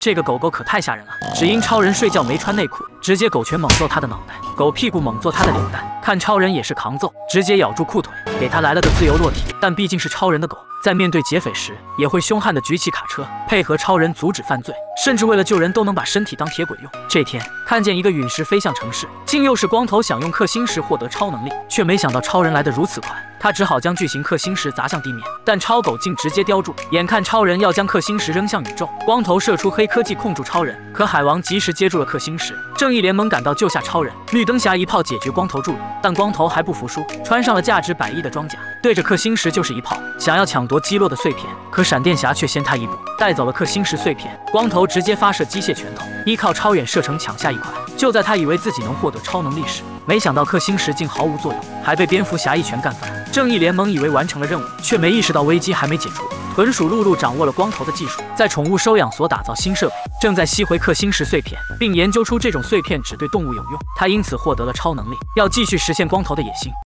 这个狗狗可太吓人了，只因超人睡觉没穿内裤，直接狗拳猛揍他的脑袋，狗屁股猛揍他的脸蛋。看超人也是扛揍，直接咬住裤腿，给他来了个自由落体。但毕竟是超人的狗，在面对劫匪时也会凶悍的举起卡车，配合超人阻止犯罪，甚至为了救人都能把身体当铁轨用。这天看见一个陨石飞向城市，竟又是光头想用氪星石获得超能力，却没想到超人来得如此快，他只好将巨型氪星石砸向地面，但超狗竟直接叼住。眼看超人要将氪星石扔向宇宙，光头射出黑科技控住超人，可海王及时接住了氪星石。正义联盟赶到救下超人，绿灯侠一炮解决光头助理，但光头还不服输，穿上了价值100亿的装甲，对着氪星石就是一炮，想要抢夺击落的碎片，可闪电侠却先他一步带走了氪星石碎片。光头直接发射机械拳头，依靠超远射程抢下一块。就在他以为自己能获得超能力时，没想到氪星石竟毫无作用，还被蝙蝠侠一拳干翻。正义联盟以为完成了任务，却没意识到危机还没解除。豚鼠露露掌握了光头的技术，在宠物收养所打造新设备，正在吸回氪星石碎片，并研究出这种碎片只对动物有用。他因此获得了超能力，要继续实现光头的野心。